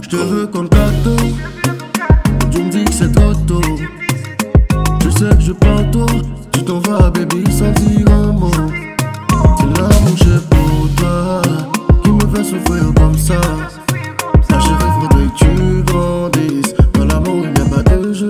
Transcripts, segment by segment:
Je te veux comme cadeau. Tu me dis que c'est trop tôt. Je sais que je parle tôt. Tu t'en vas baby sans dire un mot. C'est l'amour j'ai pour toi qui me fait souffrir comme ça. Ma chérie faudrait que tu grandisses. Dans l'amour il n'y a pas de jeu.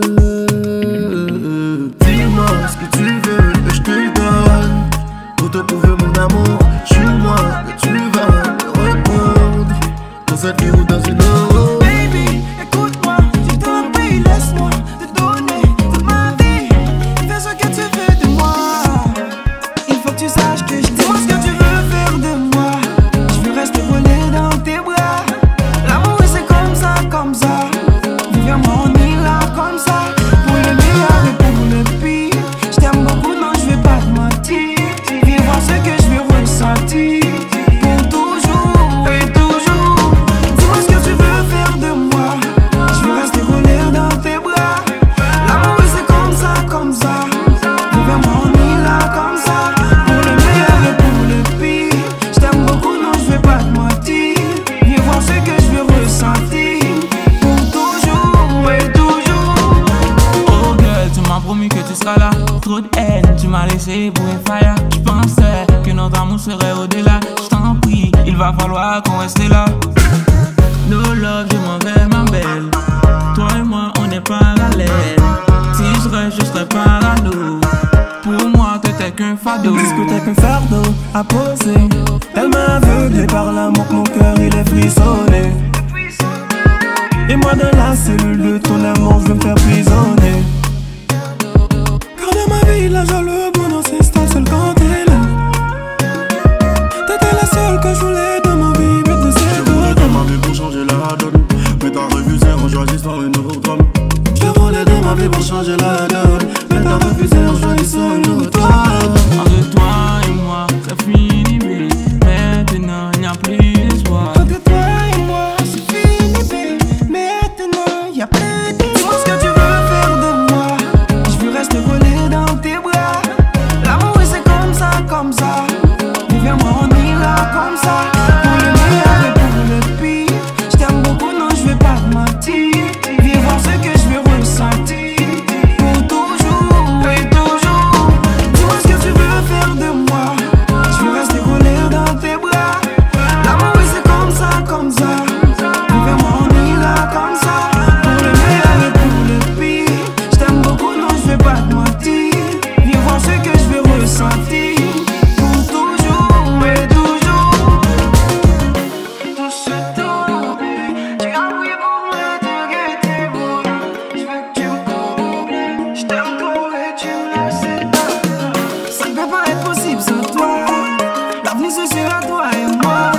Dis-moi ce que tu veux et je te donne. Pour te prouver mon amour, je suis moi et tu vas me répondre. Dans cette vie ou dans une autre. Baby, écoute-moi, je t'en prie, laisse-moi te donner toute ma vie. Fais ce que tu veux de moi. Il faut que tu saches que je dis-moi ce que tu veux faire de moi. Je veux rester collé dans tes bras. L'amour c'est comme ça, comme ça. Viens on est là comme ça. Pour le meilleur et pour le pire. Je t'aime beaucoup, non je vais pas te mentir. Viens voir ce que je vais ressentir. Pour toujours et toujours. Dis-moi ce que tu veux faire de moi. Je veux rester collé dans tes bras. L'amour c'est comme ça, comme ça. Viens on est là comme ça. Pour le meilleur et pour le pire. Je t'aime beaucoup, non je vais pas te mentir. Viens voir ce que je vais ressentir. Pour toujours et toujours. Oh girl, tu m'as promis que tu seras là. Trop de haine, tu m'as laissé pour un fire. Je pensais que notre amour serait au-delà. Je t'en prie, il va falloir qu'on reste là. No love, je m'en vais ma belle. Toi et moi, on est parallèles. Si je serais parano. Pour moi, que t'es qu'un fardeau. Ils disent que t'es qu'un fardeau à poser. Elle m'a aveuglé par l'amour que mon cœur il est frissonné. Et moi dans la cellule de ton amour je veux me faire prisonnier. Car dans ma vie là j'ai le bonheur s'installe seul quand t'es là. T'étais la seule que je voulais dans ma vie. Mais de ces Je dans ma vie pour changer la donne. Mais t'as refusé en choisissant une autre homme. Je voulais dans ma vie pour changer la donne. Mais t'as refusé en choisissant une autre homme. Entre toi et moi, c'est fini, baby. Maintenant, il n'y a plus d'espoir. entre toi et moi c'est fini baby. Maintenant y'a plus d'espoir. Dis-moi ce que tu veux faire de moi. Je veux rester collé dans tes bras. L'amour c'est comme ça, comme ça. Viens moi on est là comme ça. Pour le meilleur et pour le pire. Je t'aime beaucoup, non je vais pas te mentir. Viens voir ce que je vais ressentir. Pour toujours et toujours. Dis-moi ce que tu veux faire de moi. Je veux rester collé dans tes bras. L'amour c'est comme ça, comme ça. Viens moi on est là comme ça. Pour le meilleur et pour le pire. Je t'aime beaucoup, non je vais pas te mentir. Viens voir ce que je vais ressentir. Pour toujours et toujours. Tout ce temps, tu as prié pour me guetter beau. Je veux que tu me combles. Je t'aime trop et tu me laisses pas. Ça ne peut pas être possible sans toi. L'avenir ce sera toi et moi.